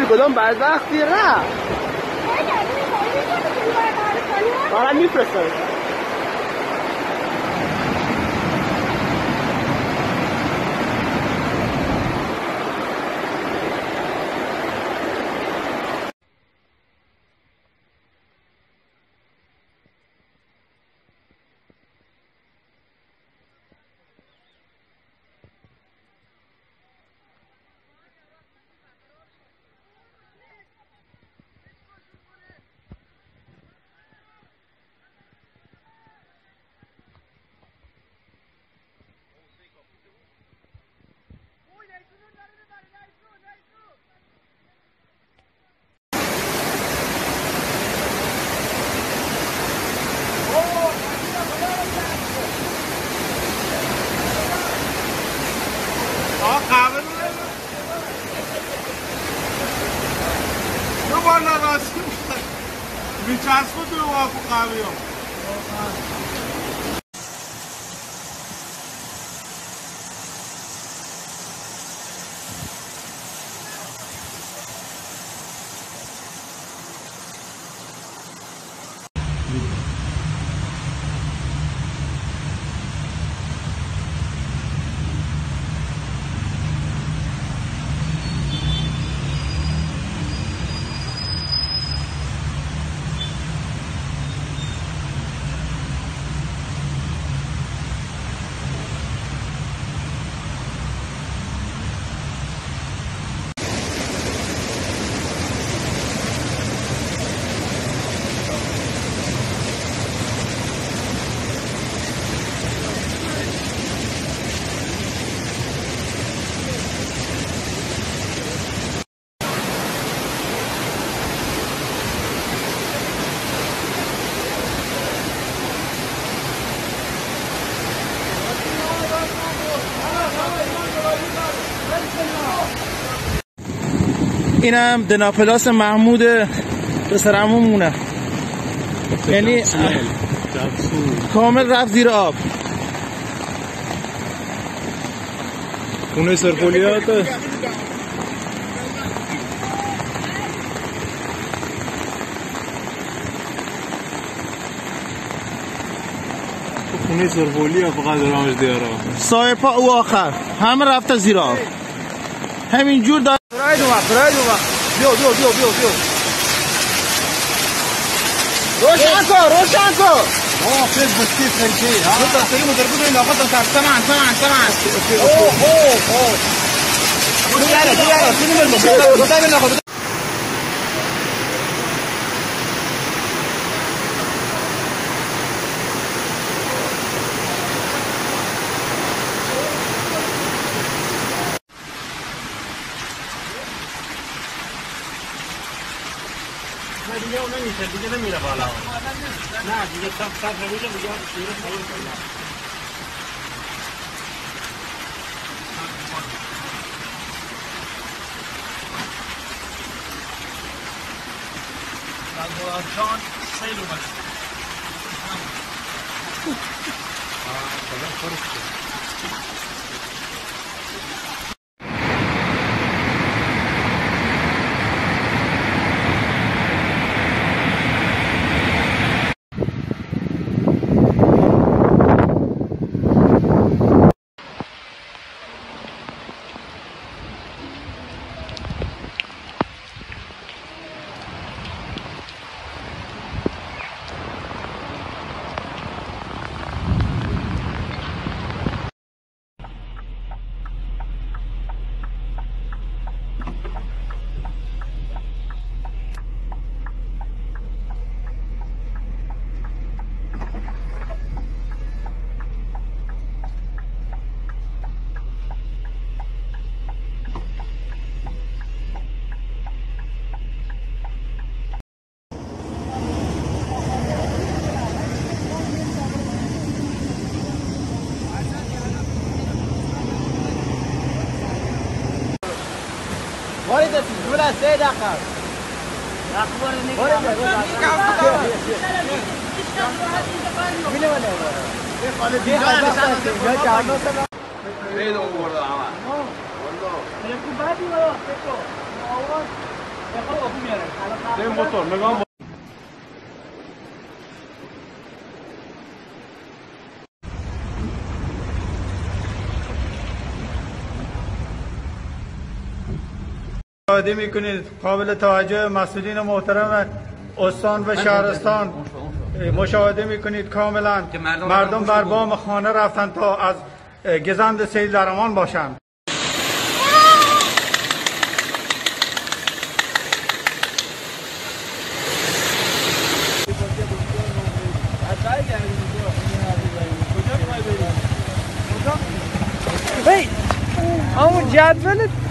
کدام بعد وقتی رفت فقط میفرستم. اینم دناپلاس محمود پسرعمومونه، یعنی کامل رفت زیر آب. خونه سرپولیات خونه سرپولیا فقط رامش دیاره سایه پا او آخر همه رفته زیر آب. همینجور داره. براید اومد بیو روشن کن فیل بسکیت خیلی ها تو تاثیری مدربون این لاغت دار سمان دیاره دیگه اون نمیشه، دیگه نمیره بالا. نه دیگه صد رویده دیگه شیره خیلی کنه. از جان سیل اومد. کلا فرست. وارد ولا سيد آخر أخبار موتور نگاه مشاهده میکنید قابل توجه مسئولین محترم استان و شهرستان مشاهده میکنید کاملا مردم بر بام خانه رفتن تا از گزند سیل در امان باشند. همون جدول